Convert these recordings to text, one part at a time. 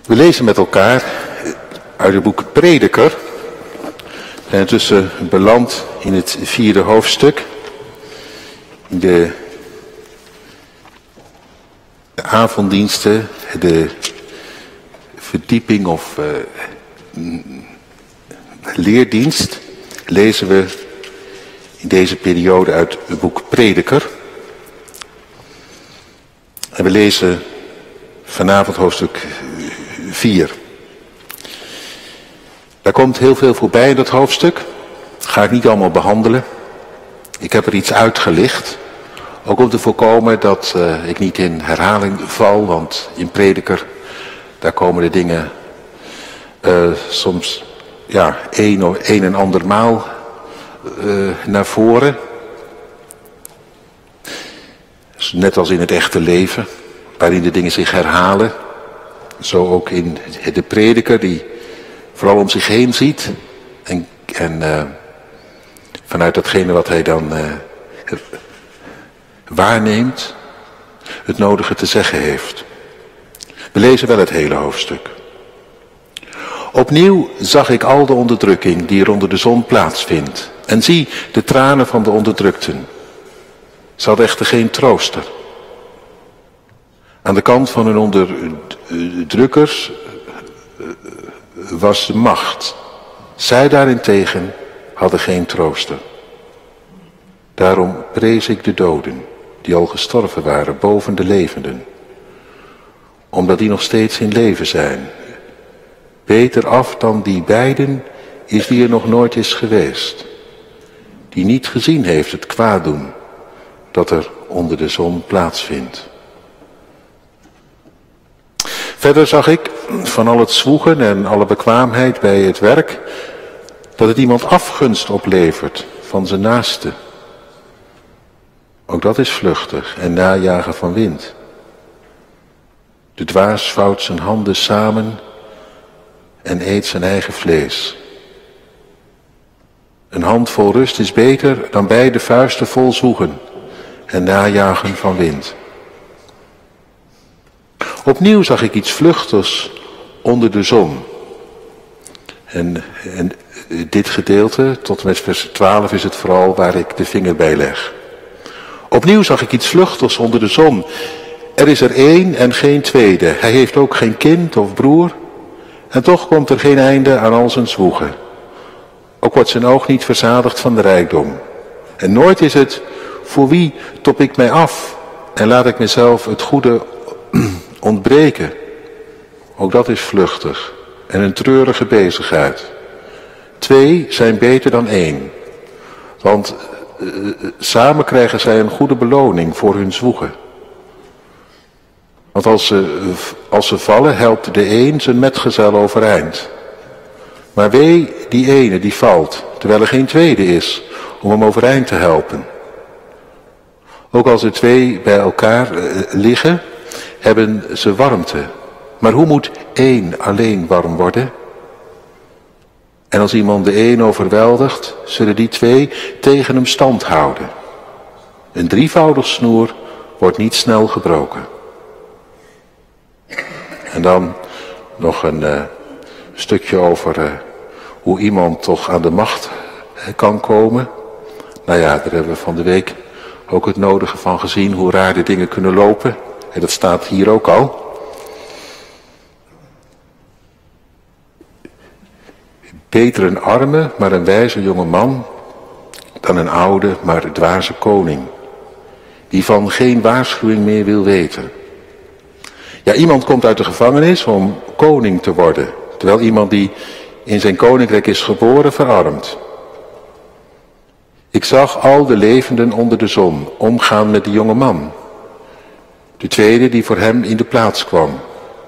We lezen met elkaar uit het boek Prediker. We zijn intussen beland in het 4e hoofdstuk. In de avonddiensten, de verdieping of leerdienst, lezen we in deze periode uit het boek Prediker. En we lezen vanavond hoofdstuk 4. Daar komt heel veel voorbij in dat hoofdstuk. Dat ga ik niet allemaal behandelen. Ik heb er iets uitgelicht. Ook om te voorkomen dat ik niet in herhaling val. Want in Prediker, daar komen de dingen soms een en ander maal naar voren. Net als in het echte leven, waarin de dingen zich herhalen. Zo ook in de Prediker, die vooral om zich heen ziet. En vanuit datgene wat hij dan waarneemt, het nodige te zeggen heeft. We lezen wel het hele hoofdstuk. Opnieuw zag ik al de onderdrukking die er onder de zon plaatsvindt. En zie de tranen van de onderdrukten. Ze hadden echter geen trooster. Aan de kant van hun onderdrukkers was de macht. Zij daarentegen hadden geen trooster. Daarom prees ik de doden, die al gestorven waren, boven de levenden. Omdat die nog steeds in leven zijn. Beter af dan die beiden is wie er nog nooit is geweest. Die niet gezien heeft het kwaad doen dat er onder de zon plaatsvindt. Verder zag ik van al het zwoegen en alle bekwaamheid bij het werk, dat het iemand afgunst oplevert van zijn naaste. Ook dat is vluchtig en najagen van wind. De dwaas vouwt zijn handen samen en eet zijn eigen vlees. Een hand vol rust is beter dan beide vuisten vol zwoegen en najagen van wind. Opnieuw zag ik iets vluchtigs onder de zon. En dit gedeelte, tot en met vers 12, is het vooral waar ik de vinger bij leg. Opnieuw zag ik iets vluchtigs onder de zon. Er is er één en geen tweede. Hij heeft ook geen kind of broer. En toch komt er geen einde aan al zijn zwoegen. Ook wordt zijn oog niet verzadigd van de rijkdom. En nooit is het, voor wie top ik mij af en laat ik mezelf het goede ontbreken. Ook dat is vluchtig en een treurige bezigheid. 2 zijn beter dan 1. Want samen krijgen zij een goede beloning voor hun zwoegen. Want als ze vallen, helpt de een zijn metgezel overeind. Maar wee die ene die valt, terwijl er geen tweede is om hem overeind te helpen. Ook als er 2 bij elkaar liggen, hebben ze warmte. Maar hoe moet 1 alleen warm worden? En als iemand de 1 overweldigt, zullen die 2 tegen hem stand houden. Een 3voudig snoer wordt niet snel gebroken. En dan nog een stukje over hoe iemand toch aan de macht kan komen. Nou ja, daar hebben we van de week ook het nodige van gezien, hoe raar de dingen kunnen lopen. En dat staat hier ook al. Beter een arme, maar een wijze jonge man, dan een oude, maar dwaze koning, die van geen waarschuwing meer wil weten. Ja, iemand komt uit de gevangenis om koning te worden, terwijl iemand die in zijn koninkrijk is geboren verarmt. Ik zag al de levenden onder de zon omgaan met die jonge man, de tweede die voor hem in de plaats kwam.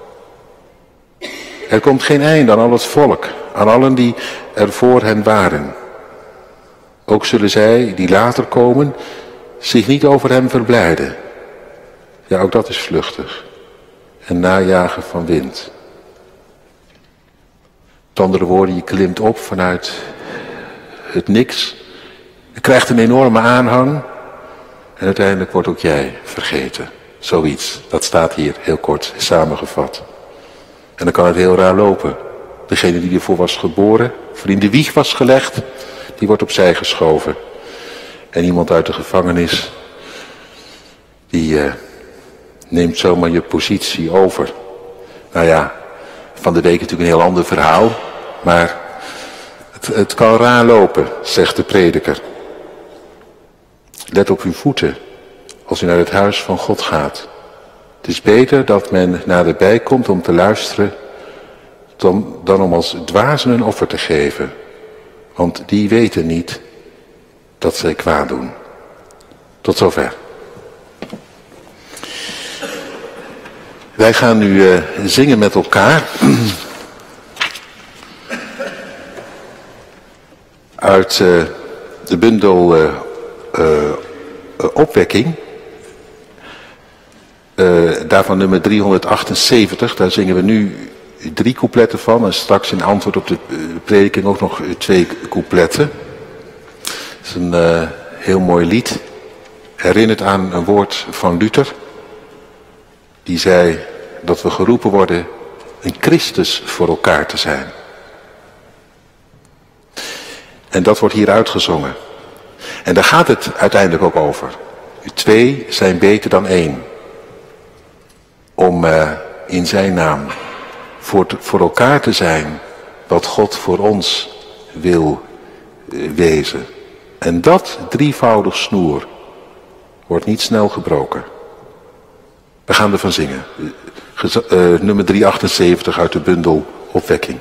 Er komt geen einde aan al het volk, aan allen die er voor hen waren. Ook zullen zij, die later komen, zich niet over hem verblijden. Ja, ook dat is vluchtig. En najagen van wind. Met andere woorden, je klimt op vanuit het niks. Je krijgt een enorme aanhang. En uiteindelijk wordt ook jij vergeten. Zoiets. Dat staat hier heel kort samengevat. En dan kan het heel raar lopen. Degene die ervoor was geboren, voor in de wieg was gelegd, die wordt opzij geschoven. En iemand uit de gevangenis, die neemt zomaar je positie over. Nou ja, van de week natuurlijk een heel ander verhaal, maar het kan raar lopen, zegt de prediker. Let op uw voeten als u naar het huis van God gaat. Het is beter dat men naderbij komt om te luisteren dan om als dwazen een offer te geven. Want die weten niet dat zij kwaad doen. Tot zover. Wij gaan nu zingen met elkaar. Uit de bundel Opwekking. Daarvan nummer 378. Daar zingen we nu 3 coupletten van. En straks in antwoord op de prediking ook nog 2 coupletten. Het is een heel mooi lied. Herinnert aan een woord van Luther. Die zei dat we geroepen worden een Christus voor elkaar te zijn. En dat wordt hier uitgezongen. En daar gaat het uiteindelijk ook over. 2 zijn beter dan 1. Om in zijn naam voor elkaar te zijn wat God voor ons wil wezen. En dat drievoudig snoer wordt niet snel gebroken. We gaan ervan zingen. Nummer 378 uit de bundel Opwekking.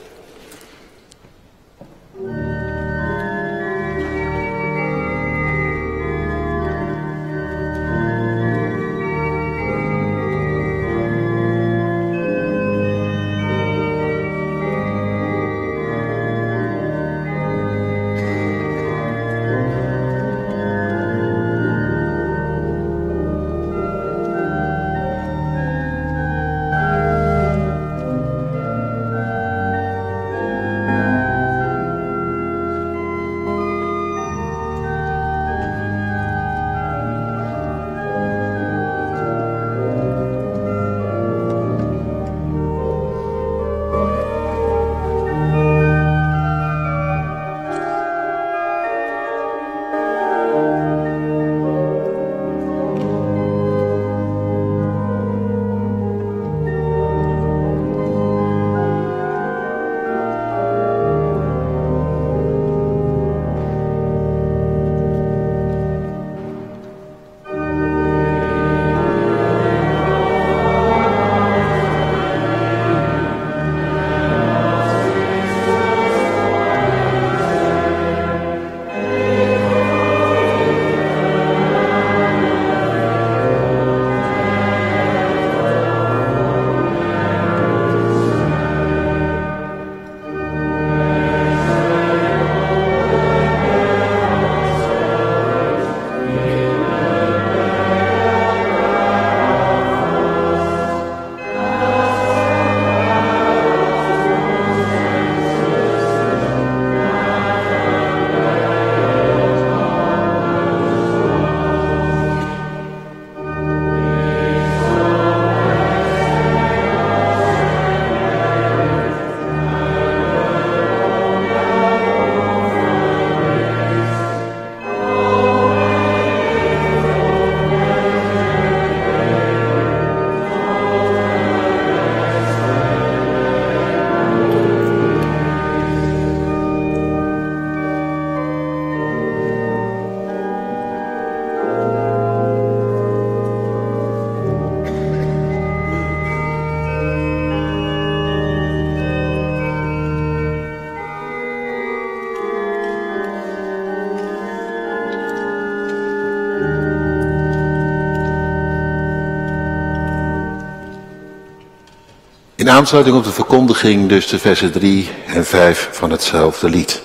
In aansluiting op de verkondiging dus de versen 3 en 5 van hetzelfde lied.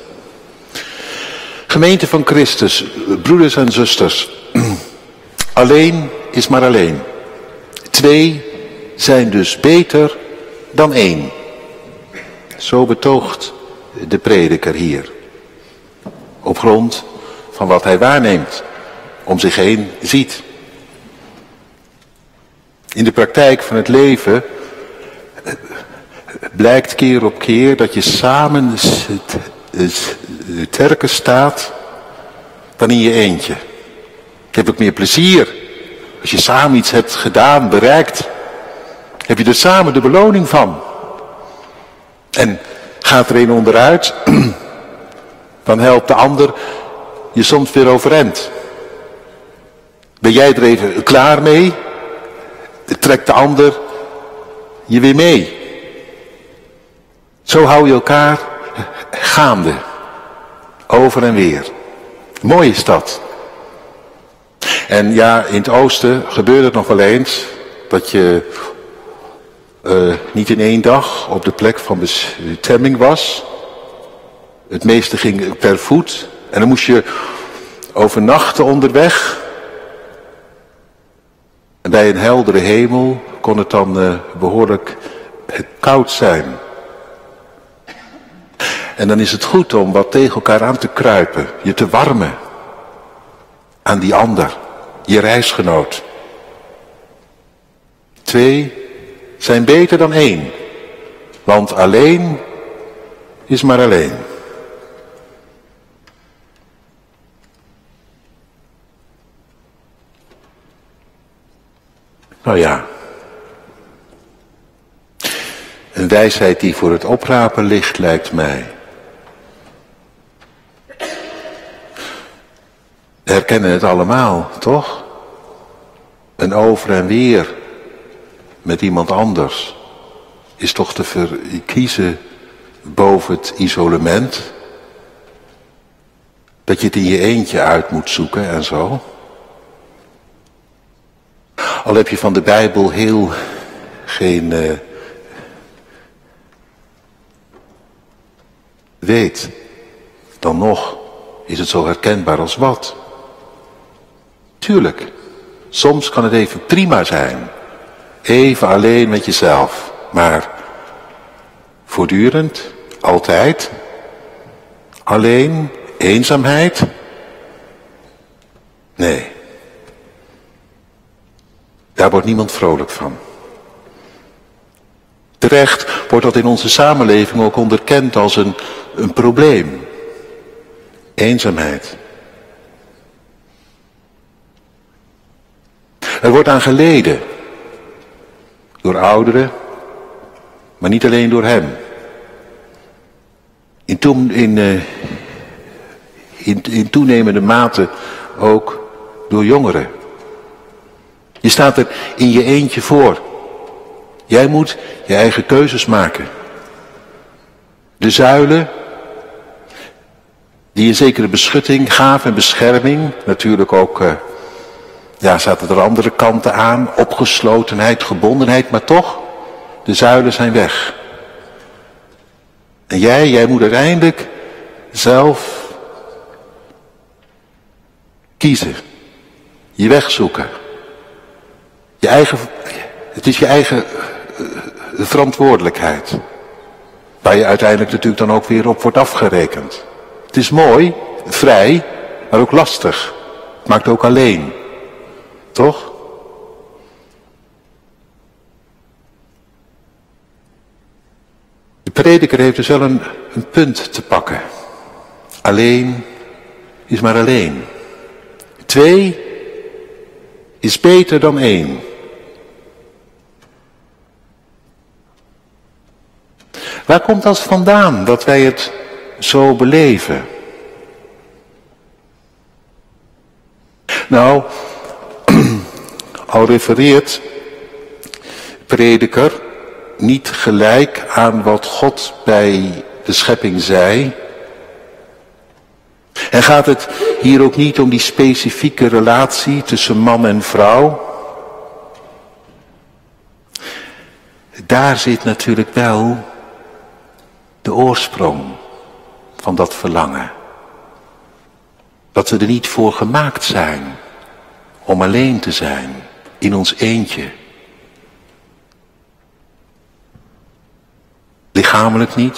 Gemeente van Christus, broeders en zusters, alleen is maar alleen. 2 zijn dus beter dan 1. Zo betoogt de prediker hier. Op grond van wat hij waarneemt, om zich heen ziet. In de praktijk van het leven blijkt keer op keer dat je samen sterker staat dan in je eentje. Je hebt ook meer plezier. Als je samen iets hebt gedaan, bereikt, heb je er samen de beloning van. En gaat er een onderuit, dan helpt de ander je soms weer overeind. Ben jij er even klaar mee, trekt de ander je weer mee. Zo hou je elkaar gaande, over en weer. Mooi is dat. En ja, in het oosten gebeurt het nog wel eens dat je niet in één dag op de plek van bestemming was. Het meeste ging per voet. En dan moest je overnachten onderweg. En bij een heldere hemel kon het dan behoorlijk koud zijn. En dan is het goed om wat tegen elkaar aan te kruipen. Je te warmen. Aan die ander. Je reisgenoot. 2 zijn beter dan 1. Want alleen is maar alleen. Nou ja. Een wijsheid die voor het oprapen ligt, lijkt mij. We herkennen het allemaal, toch? Een over en weer met iemand anders is toch te verkiezen boven het isolement. Dat je het in je eentje uit moet zoeken en zo. Al heb je van de Bijbel heel geen weet, dan nog is het zo herkenbaar als wat. Tuurlijk, soms kan het even prima zijn. Even alleen met jezelf. Maar voortdurend, altijd, alleen, eenzaamheid? Nee. Daar wordt niemand vrolijk van. Terecht wordt dat in onze samenleving ook onderkend als een probleem. Eenzaamheid. Er wordt aan geleden. Door ouderen, maar niet alleen door hem. In toenemende mate ook door jongeren. Je staat er in je eentje voor. Jij moet je eigen keuzes maken. De zuilen, die een zekere beschutting gaven en bescherming, natuurlijk ook, zaten er andere kanten aan, opgeslotenheid, gebondenheid, maar toch, de zuilen zijn weg. En jij moet uiteindelijk zelf kiezen, je weg zoeken. Het is je eigen verantwoordelijkheid. Waar je uiteindelijk natuurlijk dan ook weer op wordt afgerekend. Het is mooi, vrij, maar ook lastig. Het maakt ook alleen. Toch? De prediker heeft dus wel een punt te pakken. Alleen is maar alleen. 2 is beter dan 1. Waar komt dat vandaan, dat wij het zo beleven? Nou, al refereert prediker niet gelijk aan wat God bij de schepping zei. En gaat het hier ook niet om die specifieke relatie tussen man en vrouw? Daar zit natuurlijk wel de oorsprong van dat verlangen. Dat we er niet voor gemaakt zijn om alleen te zijn, in ons eentje. Lichamelijk niet,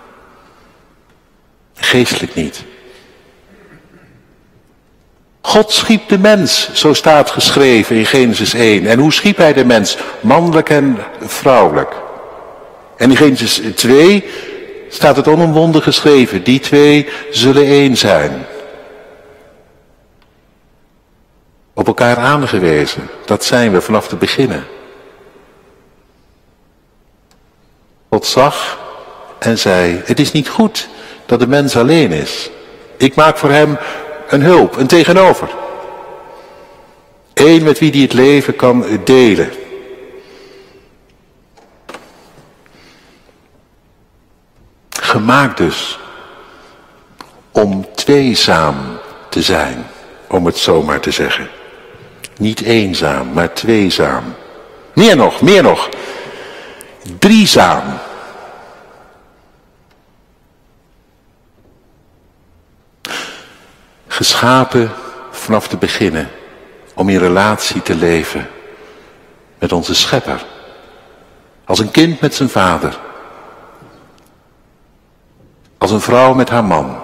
geestelijk niet. God schiep de mens, zo staat geschreven in Genesis 1. En hoe schiep hij de mens? Mannelijk en vrouwelijk. En in Genesis 2 staat het onomwonden geschreven. Die twee zullen één zijn. Op elkaar aangewezen. Dat zijn we vanaf het begin. God zag en zei, het is niet goed dat de mens alleen is. Ik maak voor hem een hulp, een tegenover. Eén met wie die het leven kan delen. Gemaakt dus om tweezaam te zijn, om het zo maar te zeggen. Niet eenzaam, maar tweezaam. Meer nog. Driezaam. Geschapen vanaf te beginnen om in relatie te leven met onze schepper. Als een kind met zijn vader. Als een vrouw met haar man.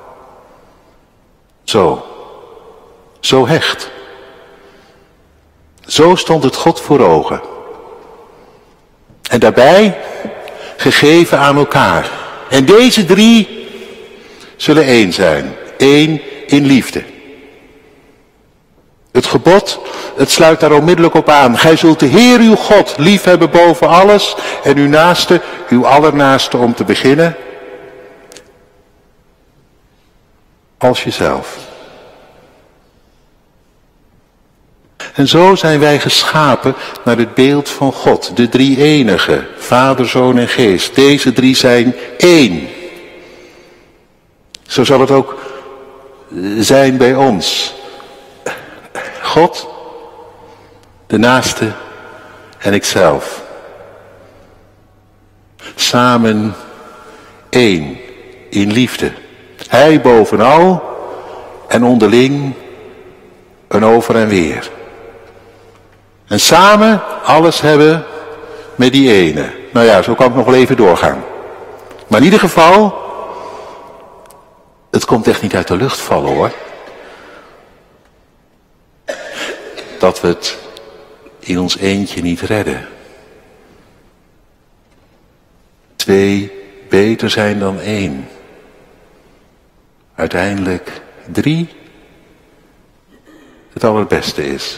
Zo hecht. Zo stond het God voor ogen. En daarbij gegeven aan elkaar. En deze drie zullen één zijn. Eén in liefde. Het gebod, het sluit daar onmiddellijk op aan. Gij zult de Heer uw God liefhebben boven alles. En uw naaste, uw allernaaste om te beginnen. Als jezelf. En zo zijn wij geschapen naar het beeld van God. De drie-enige, Vader, Zoon en Geest. Deze drie zijn één. Zo zal het ook zijn bij ons. God, de naaste en ikzelf. Samen één in liefde. Hij bovenal en onderling een over en weer. En samen alles hebben met die ene. Nou ja, zo kan ik nog wel even doorgaan. Maar in ieder geval, het komt echt niet uit de lucht vallen hoor. Dat we het in ons eentje niet redden. 2 beter zijn dan 1. Uiteindelijk 3 het allerbeste is.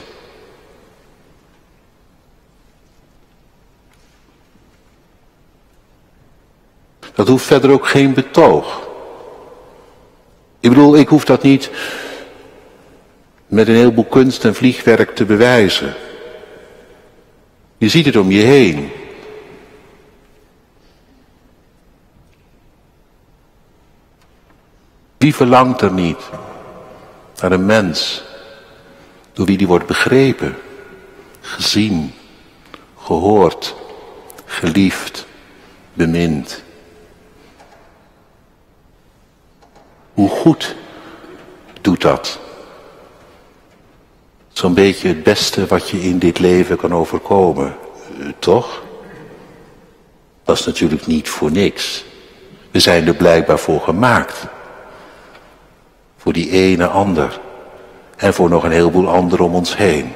Dat hoeft verder ook geen betoog. Ik bedoel, ik hoef dat niet met een heleboel kunst en vliegwerk te bewijzen. Je ziet het om je heen. Wie verlangt er niet naar een mens door wie die wordt begrepen, gezien, gehoord, geliefd, bemind? Hoe goed doet dat? Zo'n beetje het beste wat je in dit leven kan overkomen, toch? Dat is natuurlijk niet voor niks. We zijn er blijkbaar voor gemaakt. Voor die ene ander. En voor nog een heleboel anderen om ons heen.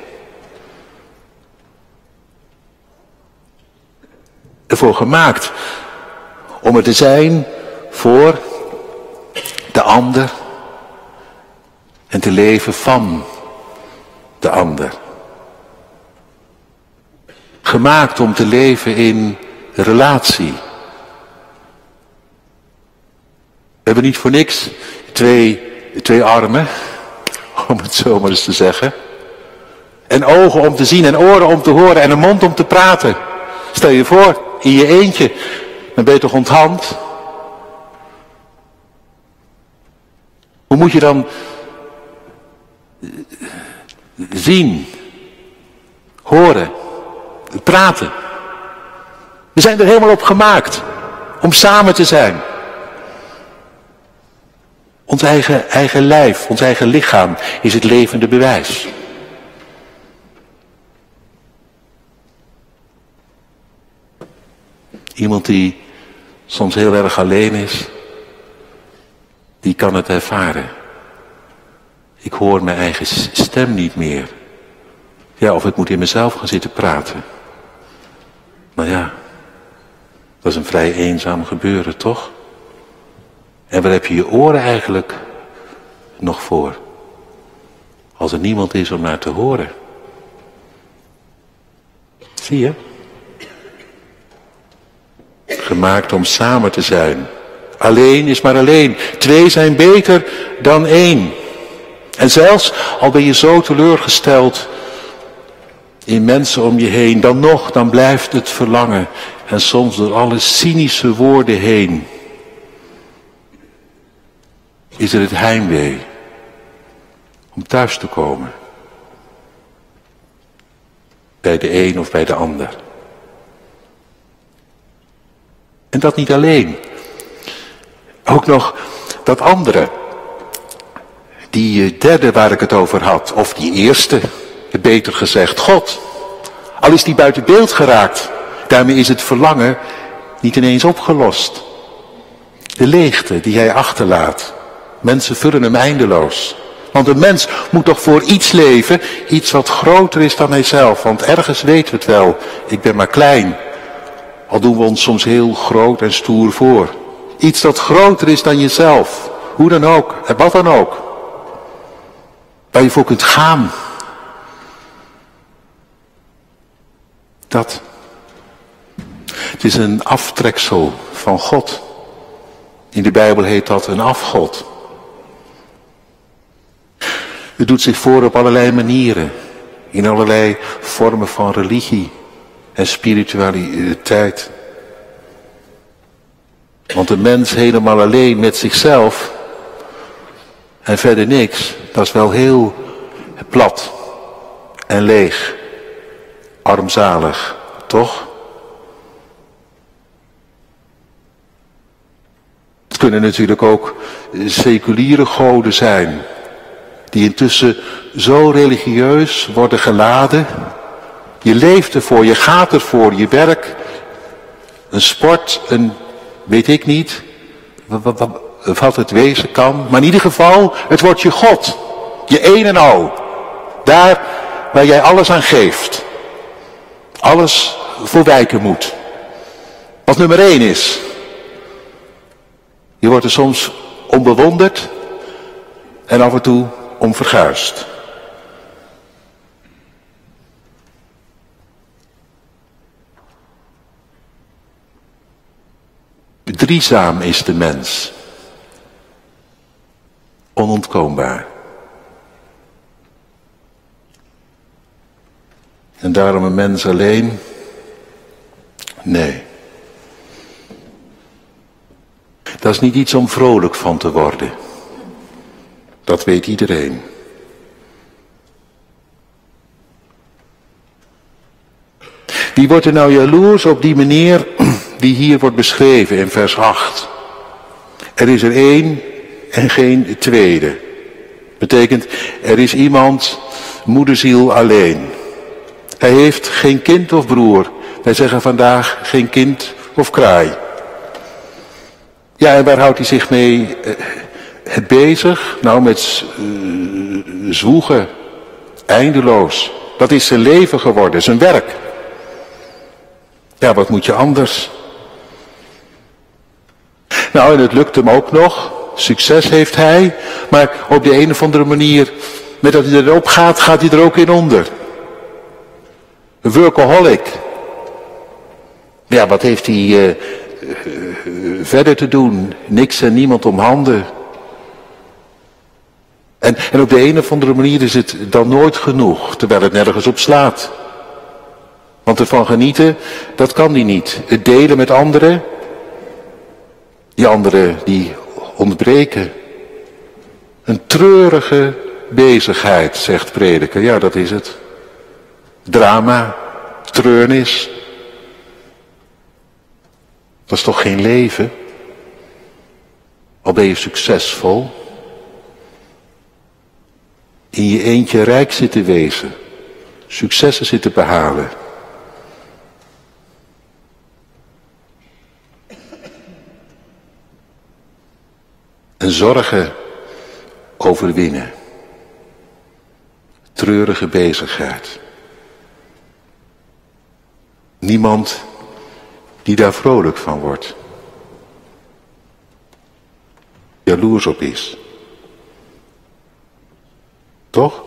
Ervoor gemaakt om er te zijn voor de ander en te leven van de ander. Gemaakt om te leven in relatie. We hebben niet voor niks twee armen, om het zo maar eens te zeggen. En ogen om te zien en oren om te horen en een mond om te praten. Stel je voor, in je eentje, dan ben je toch onthand? Hoe moet je dan zien, horen, praten? We zijn er helemaal op gemaakt om samen te zijn. Ons eigen lijf, ons eigen lichaam is het levende bewijs. Iemand die soms heel erg alleen is, die kan het ervaren. Ik hoor mijn eigen stem niet meer. Ja, of ik moet in mezelf gaan zitten praten. Nou ja, Dat is een vrij eenzaam gebeuren, toch? En waar heb je je oren eigenlijk nog voor? Als er niemand is om naar te horen. Zie je? Gemaakt om samen te zijn. Alleen is maar alleen. 2 zijn beter dan 1. En zelfs al ben je zo teleurgesteld in mensen om je heen, dan blijft het verlangen. En soms door alle cynische woorden heen is er het heimwee om thuis te komen. Bij de een of bij de ander. En dat niet alleen. Ook nog dat andere. Die derde waar ik het over had. Of die eerste. Beter gezegd God. Al is die buiten beeld geraakt. Daarmee is het verlangen niet ineens opgelost. De leegte die hij achterlaat. Mensen vullen hem eindeloos. Want een mens moet toch voor iets leven. Iets wat groter is dan hijzelf. Want ergens weten we het wel. Ik ben maar klein. Al doen we ons soms heel groot en stoer voor. Iets dat groter is dan jezelf. Hoe dan ook. En wat dan ook. Waar je voor kunt gaan. Dat. Het is een aftreksel van God. In de Bijbel heet dat een afgod. Het doet zich voor op allerlei manieren. In allerlei vormen van religie en spiritualiteit. Want een mens helemaal alleen met zichzelf en verder niks, dat is wel heel plat en leeg. Armzalig, toch? Het kunnen natuurlijk ook seculiere goden zijn, die intussen zo religieus worden geladen. Je leeft ervoor, je gaat ervoor, je werk, een sport, een weet ik niet, wat het wezen kan. Maar in ieder geval, het wordt je God, je een en al. Daar waar jij alles aan geeft. Alles voor wijken moet. Wat nummer 1 is. Je wordt er soms om bewonderd en af en toe om verguisd. Driezaam is de mens. Onontkoombaar. En daarom een mens alleen? Nee. Dat is niet iets om vrolijk van te worden. Dat weet iedereen. Wie wordt er nou jaloers op die meneer die hier wordt beschreven in vers 8? Er is er 1 en geen tweede. Betekent, er is iemand, moederziel alleen. Hij heeft geen kind of broer. Wij zeggen vandaag geen kind of kraai. Ja, en waar houdt hij zich mee bezig? Nou, met zwoegen. Eindeloos. Dat is zijn leven geworden, zijn werk. Ja, wat moet je anders? Nou, en het lukt hem ook nog. Succes heeft hij. Maar op de een of andere manier, met dat hij erop gaat, gaat hij er ook in onder. Een workaholic. Ja, wat heeft hij verder te doen? Niks en niemand om handen. En op de een of andere manier is het dan nooit genoeg, terwijl het nergens op slaat. Want ervan genieten, dat kan hij niet. Het delen met anderen, die anderen die ontbreken. Een treurige bezigheid, zegt Prediker. Ja, dat is het. Drama, treurnis. Dat is toch geen leven? Al ben je succesvol. In je eentje rijk zitten wezen. Successen zitten behalen. En zorgen overwinnen. Treurige bezigheid. Niemand die daar vrolijk van wordt. Jaloers op is. Toch?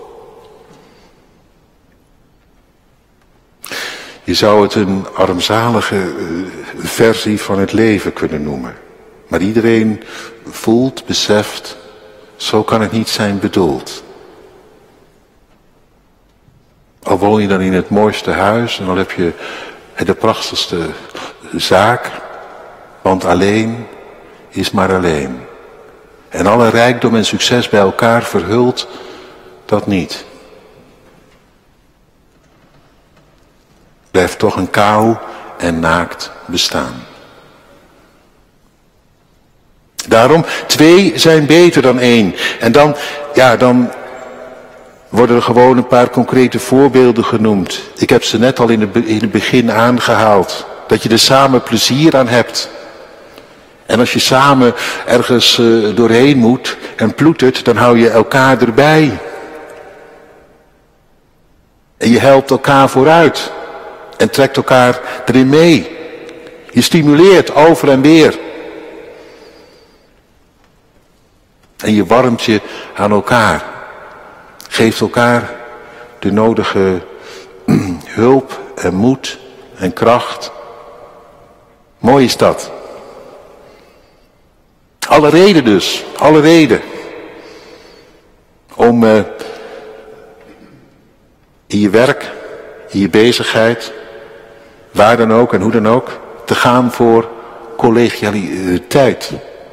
Je zou het een armzalige versie van het leven kunnen noemen. Maar iedereen voelt, beseft, zo kan het niet zijn bedoeld. Al woon je dan in het mooiste huis en al heb je de prachtigste zaak, want alleen is maar alleen. En alle rijkdom en succes bij elkaar verhult dat niet. Blijft toch een kaal en naakt bestaan. Daarom, 2 zijn beter dan 1. En dan worden er gewoon een paar concrete voorbeelden genoemd. Ik heb ze net al in het begin aangehaald. Dat je er samen plezier aan hebt. En als je samen ergens doorheen moet en ploetert, dan hou je elkaar erbij. En je helpt elkaar vooruit. En trekt elkaar erin mee. Je stimuleert over en weer. En je warmt je aan elkaar. Geeft elkaar de nodige hulp en moed en kracht. Mooi is dat. Alle reden dus, alle reden. Om in je werk, in je bezigheid, waar dan ook en hoe dan ook, te gaan voor collegialiteit.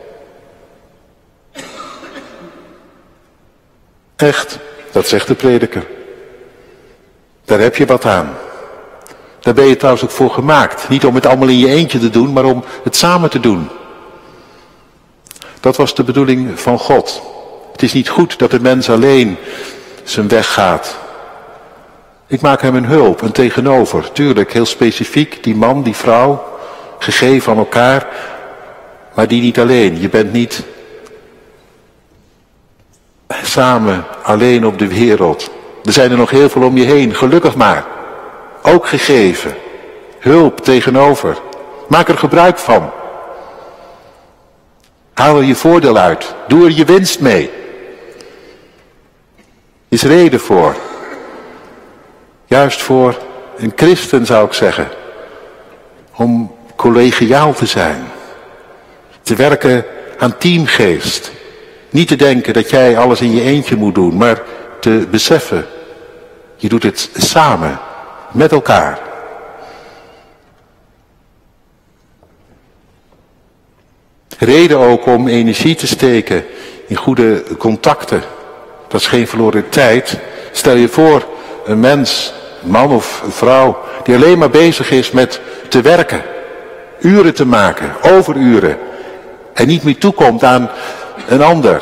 Echt, dat zegt de prediker. Daar heb je wat aan. Daar ben je trouwens ook voor gemaakt. Niet om het allemaal in je eentje te doen, maar om het samen te doen. Dat was de bedoeling van God. Het is niet goed dat de mens alleen zijn weg gaat. Ik maak hem een hulp, een tegenover. Tuurlijk, heel specifiek, die man, die vrouw, gegeven aan elkaar. Maar die niet alleen. Je bent niet samen alleen op de wereld. Er zijn er nog heel veel om je heen, gelukkig maar. Ook gegeven. Hulp tegenover. Maak er gebruik van. Haal er je voordeel uit. Doe er je winst mee. Is reden voor. Juist voor een christen zou ik zeggen. Om collegiaal te zijn. Te werken aan teamgeest. Niet te denken dat jij alles in je eentje moet doen, maar te beseffen. Je doet het samen, met elkaar. Reden ook om energie te steken in goede contacten. Dat is geen verloren tijd. Stel je voor, een mens, een man of een vrouw, die alleen maar bezig is met te werken. Uren te maken, overuren. En niet meer toekomt aan een ander.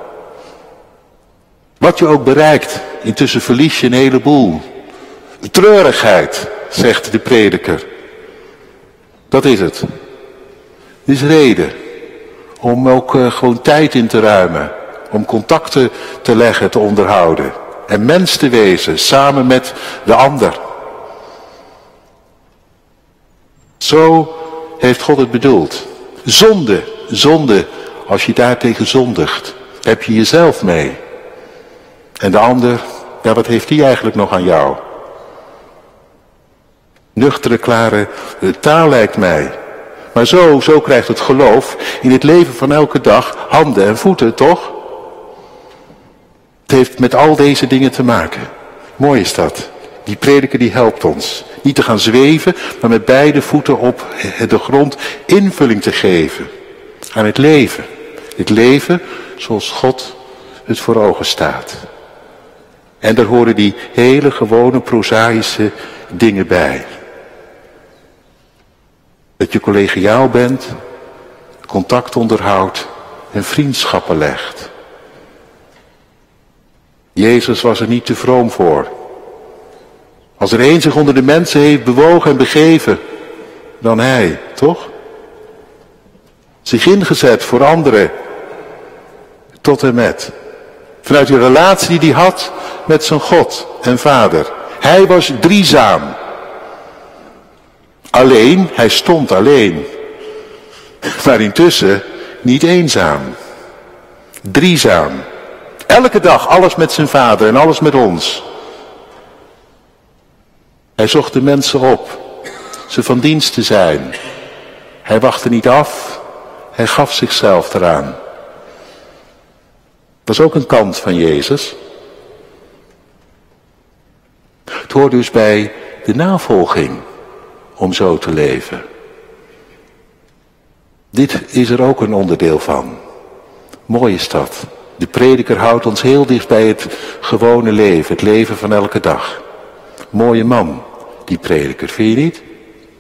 Wat je ook bereikt, intussen verlies je een heleboel. Treurigheid, zegt de prediker. Dat is het. Er is reden om ook gewoon tijd in te ruimen. Om contacten te leggen, te onderhouden. En mens te wezen, samen met de ander. Zo heeft God het bedoeld. Zonde, als je daartegen zondigt, heb je jezelf mee. En de ander, ja, wat heeft die eigenlijk nog aan jou? Nuchtere, klare taal lijkt mij. Maar zo krijgt het geloof in het leven van elke dag handen en voeten, toch? Het heeft met al deze dingen te maken. Mooi is dat. Die prediker die helpt ons. Niet te gaan zweven, maar met beide voeten op de grond invulling te geven. Aan het leven. Het leven zoals God het voor ogen staat. En daar horen die hele gewone prozaïsche dingen bij. Dat je collegiaal bent, contact onderhoudt en vriendschappen legt. Jezus was er niet te vroom voor. Als er één zich onder de mensen heeft bewogen en begeven, dan hij, toch? Zich ingezet voor anderen, tot en met. Vanuit die relatie die hij had met zijn God en Vader. Hij was driezaam. Alleen, hij stond alleen. Maar intussen niet eenzaam. Driezaam. Elke dag alles met zijn vader en alles met ons. Hij zocht de mensen op. Ze van dienst te zijn. Hij wachtte niet af. Hij gaf zichzelf eraan. Dat is ook een kant van Jezus. Het hoort dus bij de navolging om zo te leven. Dit is er ook een onderdeel van. Mooi is dat. De prediker houdt ons heel dicht bij het gewone leven, het leven van elke dag. Mooie man, die prediker, vind je niet?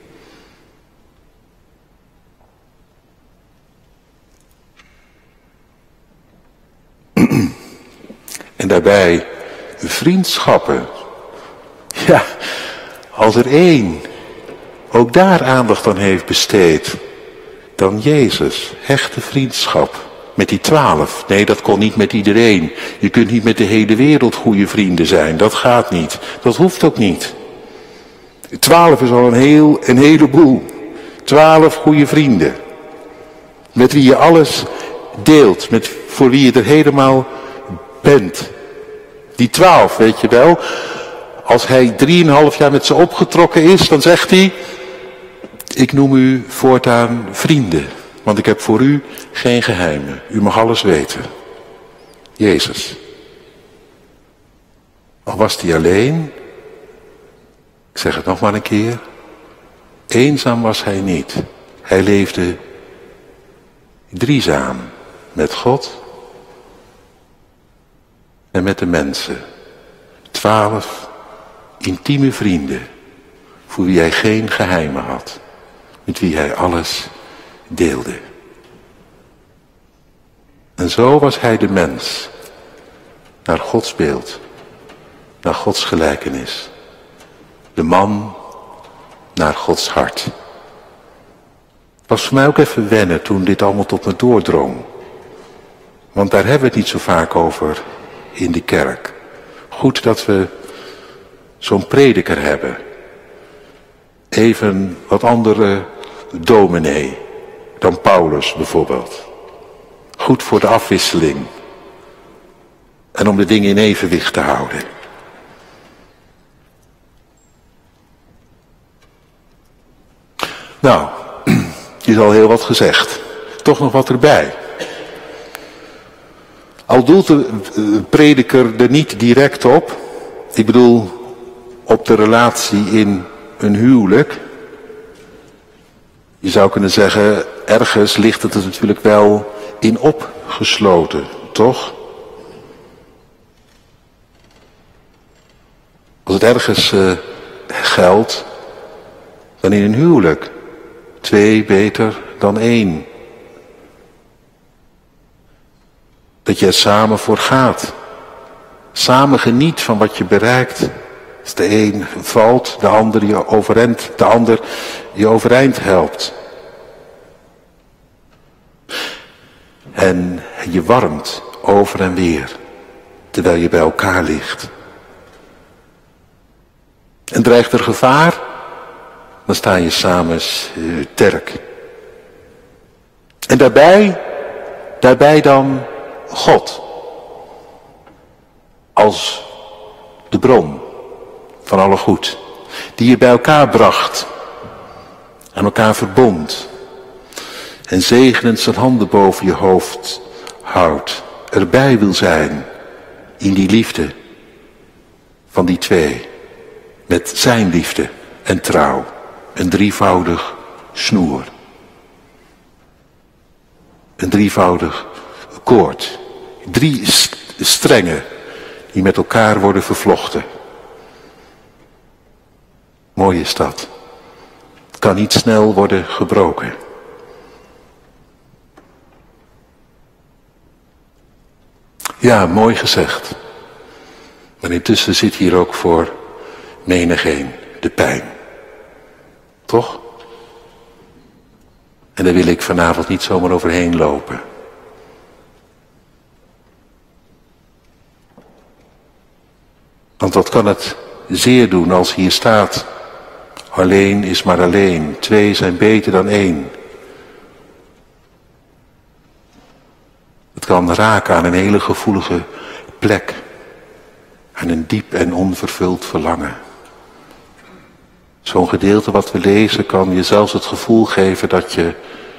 En daarbij vriendschappen. Ja, als er één ook daar aandacht aan heeft besteed, dan Jezus, hechte vriendschap. Met die 12. Nee, dat kon niet met iedereen. Je kunt niet met de hele wereld goede vrienden zijn. Dat gaat niet. Dat hoeft ook niet. 12 is al een heleboel. 12 goede vrienden. Met wie je alles deelt. Voor wie je er helemaal bent. Die 12, weet je wel. Als hij 3,5 jaar met ze opgetrokken is, dan zegt hij: ik noem u voortaan vrienden. Want ik heb voor u geen geheimen. U mag alles weten. Jezus. Al was hij alleen. Ik zeg het nog maar een keer. Eenzaam was hij niet. Hij leefde driezaam. Met God. En met de mensen. 12 intieme vrienden. Voor wie hij geen geheimen had. Met wie hij alles deelde. En zo was hij de mens. Naar Gods beeld. Naar Gods gelijkenis. De man naar Gods hart. Het was voor mij ook even wennen toen dit allemaal tot me doordrong. Want daar hebben we het niet zo vaak over in de kerk. Goed dat we zo'n prediker hebben. Even wat andere dominee dan Paulus bijvoorbeeld. Goed voor de afwisseling. En om de dingen in evenwicht te houden. Nou, is al heel wat gezegd. Toch nog wat erbij. Al doelt de prediker er niet direct op. Ik bedoel op de relatie in een huwelijk. Je zou kunnen zeggen, ergens ligt het er natuurlijk wel in opgesloten, toch? Als het ergens geldt, dan in een huwelijk. 2 beter dan 1. Dat je er samen voor gaat. Samen geniet van wat je bereikt. Als de een valt, de ander je overeind helpt. En je warmt over en weer, terwijl je bij elkaar ligt. En dreigt er gevaar, dan sta je samen sterk. En daarbij dan God. Als de bron van alle goed. Die je bij elkaar bracht. Aan elkaar verbond. En zegenend zijn handen boven je hoofd houdt. Erbij wil zijn. In die liefde. Van die 2. Met zijn liefde en trouw. Een drievoudig snoer. Een drievoudig koord. 3 strengen die met elkaar worden vervlochten. Mooi is dat. Het kan niet snel worden gebroken. Ja, mooi gezegd. Maar intussen zit hier ook voor menigeen de pijn. Toch? En daar wil ik vanavond niet zomaar overheen lopen. Want wat kan het zeer doen als hier staat, Alleen is maar alleen. 2 zijn beter dan 1. Het kan raken aan een hele gevoelige plek. Aan een diep en onvervuld verlangen. Zo'n gedeelte wat we lezen kan je zelfs het gevoel geven dat je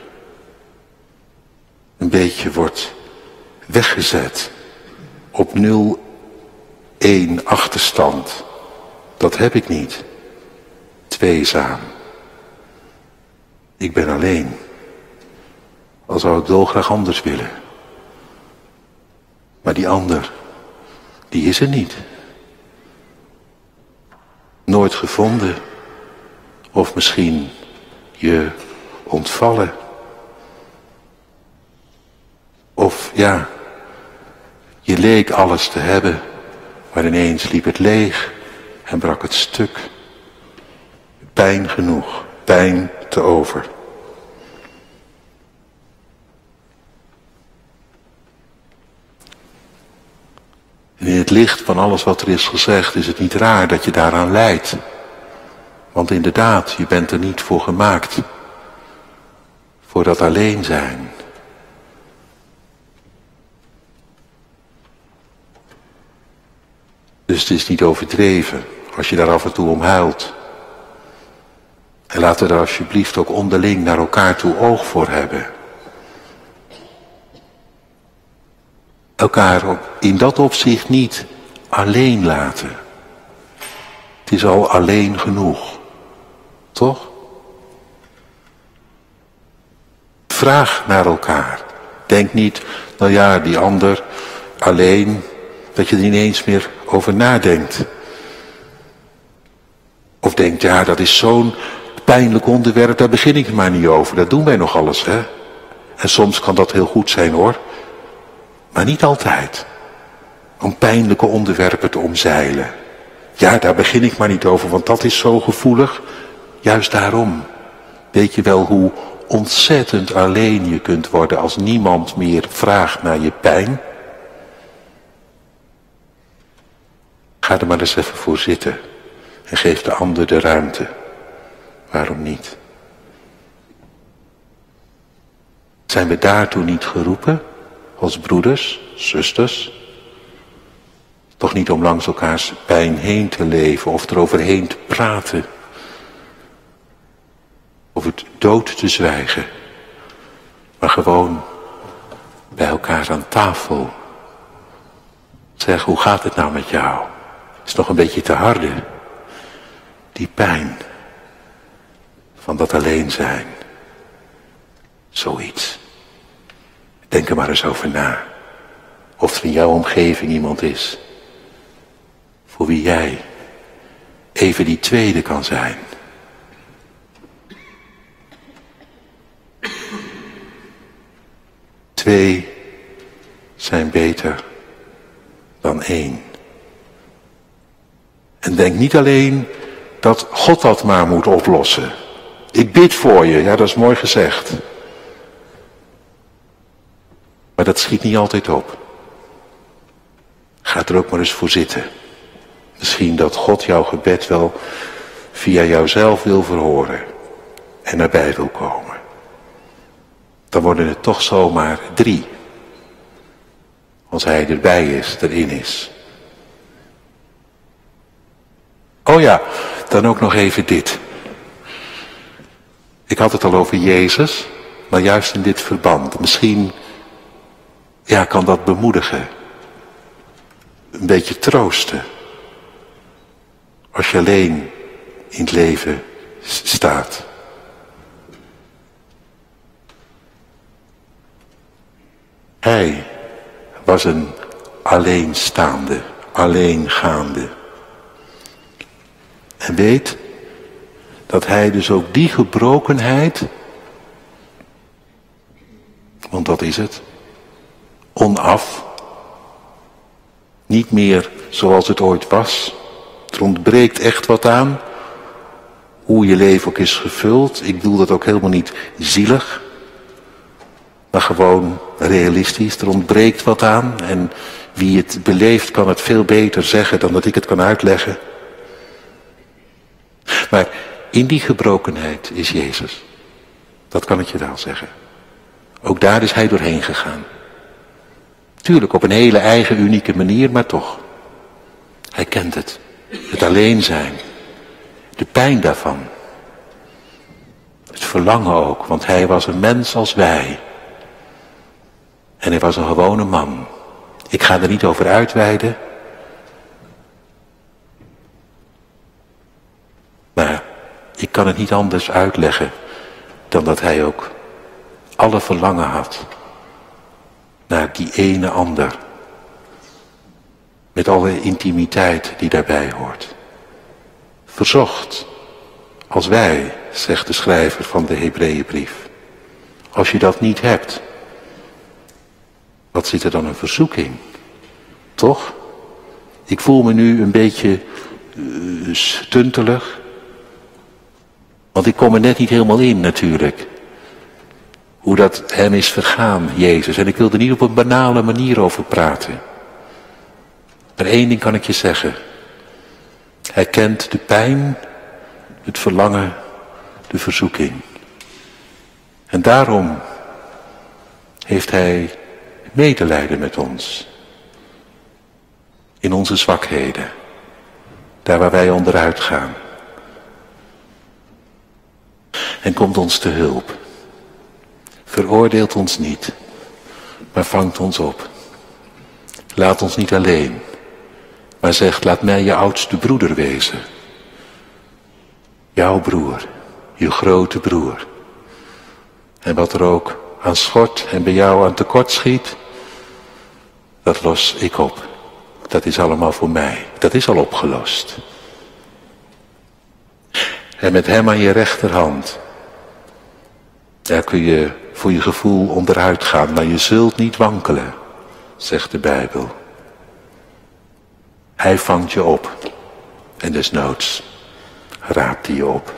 een beetje wordt weggezet. Op 0-1 achterstand. Dat heb ik niet. 2zaam. Ik ben alleen. Al zou ik dolgraag anders willen. Maar die ander, die is er niet. Nooit gevonden. Of misschien je ontvallen. Of ja, je leek alles te hebben, maar ineens liep het leeg en brak het stuk. Pijn genoeg, pijn te over. En in het licht van alles wat er is gezegd is het niet raar dat je daaraan lijdt. Want inderdaad, je bent er niet voor gemaakt. Voor dat alleen zijn. Dus het is niet overdreven als je daar af en toe om huilt. En laten we er alsjeblieft ook onderling naar elkaar toe oog voor hebben. Elkaar ook in dat opzicht niet alleen laten. Het is al alleen genoeg. Toch? Vraag naar elkaar. Denk niet, nou ja, die ander alleen, dat je er niet eens meer over nadenkt. Of denkt, ja, dat is zo'n pijnlijk onderwerp, daar begin ik maar niet over. Dat doen wij nog alles, hè. En soms kan dat heel goed zijn, hoor. Maar niet altijd. Om pijnlijke onderwerpen te omzeilen. Ja, daar begin ik maar niet over, want dat is zo gevoelig. Juist daarom. Weet je wel hoe ontzettend alleen je kunt worden als niemand meer vraagt naar je pijn? Ga er maar eens even voor zitten. En geef de ander de ruimte. Waarom niet? Zijn we daartoe niet geroepen? Als broeders, zusters? Toch niet om langs elkaars pijn heen te leven of eroverheen te praten. Of het dood te zwijgen. Maar gewoon bij elkaar aan tafel. Zeg, hoe gaat het nou met jou? Is nog een beetje te harde. Die pijn. Van dat alleen zijn. Zoiets. Denk er maar eens over na. Of er in jouw omgeving iemand is. Voor wie jij even die tweede kan zijn. Twee zijn beter dan 1. En denk niet alleen dat God dat maar moet oplossen. Ik bid voor je, ja, dat is mooi gezegd. Maar dat schiet niet altijd op. Ga er ook maar eens voor zitten. Misschien dat God jouw gebed wel via jouzelf wil verhoren. En nabij wil komen. Dan worden het toch zomaar 3. Als hij erbij is, erin is. Oh ja, dan ook nog even dit. Ik had het al over Jezus, maar juist in dit verband. Misschien, ja, kan dat bemoedigen. Een beetje troosten. Als je alleen in het leven staat. Hij was een alleenstaande, alleengaande. En weet dat hij dus ook die gebrokenheid, want dat is het, onaf, niet meer zoals het ooit was. Er ontbreekt echt wat aan, hoe je leven ook is gevuld. Ik bedoel dat ook helemaal niet zielig, maar gewoon realistisch. Er ontbreekt wat aan en wie het beleeft kan het veel beter zeggen dan dat ik het kan uitleggen. Maar in die gebrokenheid is Jezus. Dat kan ik je wel zeggen. Ook daar is hij doorheen gegaan. Tuurlijk op een hele eigen unieke manier, maar toch. Hij kent het. Het alleen zijn. De pijn daarvan. Het verlangen ook, want hij was een mens als wij. En hij was een gewone man. Ik ga er niet over uitweiden. Maar ik kan het niet anders uitleggen dan dat hij ook alle verlangen had naar die ene ander. Met alle intimiteit die daarbij hoort. Verzocht, als wij, zegt de schrijver van de Hebreeënbrief. Als je dat niet hebt, wat zit er dan een verzoeking? Toch? Ik voel me nu een beetje stuntelig. Want ik kom er net niet helemaal in natuurlijk. Hoe dat hem is vergaan, Jezus. En ik wil er niet op een banale manier over praten. Maar één ding kan ik je zeggen. Hij kent de pijn, het verlangen, de verzoeking. En daarom heeft hij medelijden met ons. In onze zwakheden. Daar waar wij onderuit gaan. En komt ons te hulp. Veroordeelt ons niet, maar vangt ons op. Laat ons niet alleen, maar zegt, laat mij je oudste broeder wezen. Jouw broer, je grote broer. En wat er ook aan schort en bij jou aan tekort schiet, dat los ik op. Dat is allemaal voor mij. Dat is al opgelost. En met hem aan je rechterhand, daar kun je voor je gevoel onderuit gaan, maar je zult niet wankelen, zegt de Bijbel. Hij vangt je op en desnoods raapt hij je op.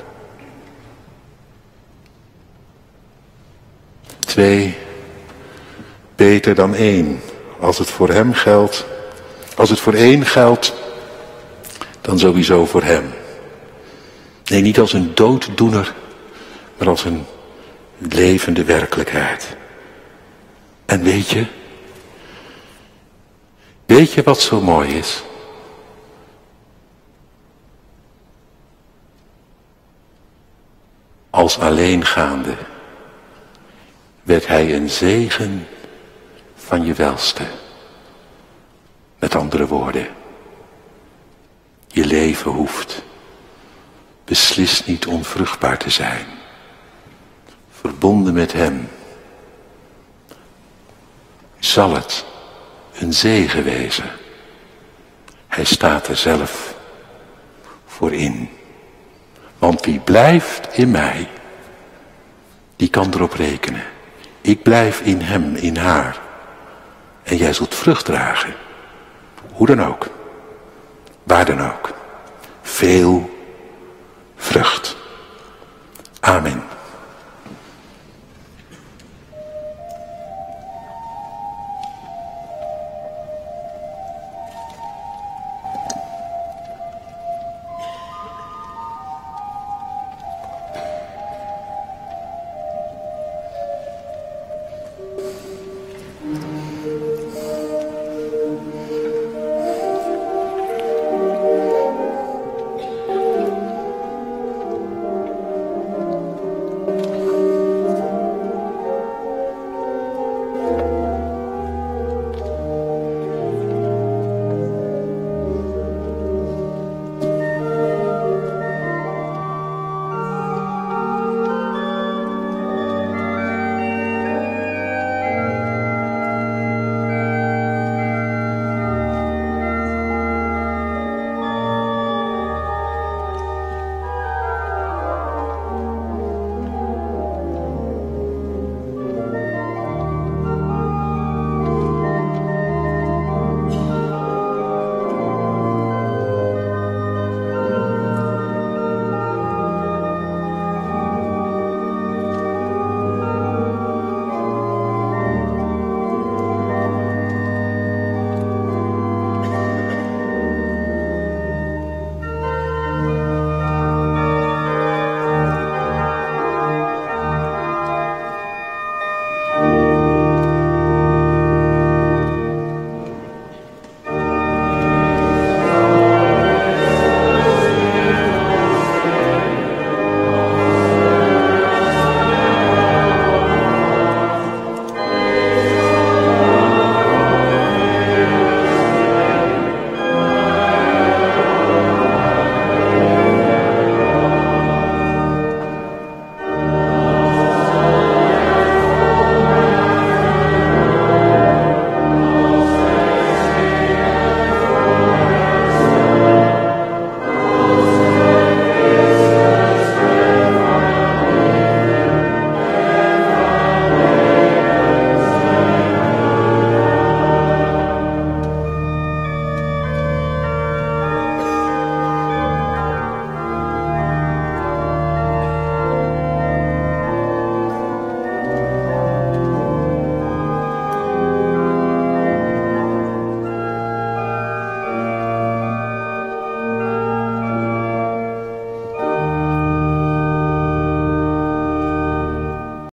2, beter dan 1. Als het voor hem geldt, als het voor 1 geldt, dan sowieso voor hem. Nee, niet als een dooddoener, maar als een levende werkelijkheid. En weet je wat zo mooi is? Als alleengaande werd hij een zegen van je welste. Met andere woorden, je leven hoeft beslist niet onvruchtbaar te zijn. Verbonden met hem zal het een zegen wezen. Hij staat er zelf voor in. Want wie blijft in mij, die kan erop rekenen. Ik blijf in hem, in haar. En jij zult vrucht dragen. Hoe dan ook. Waar dan ook. Veel vrucht. Amen.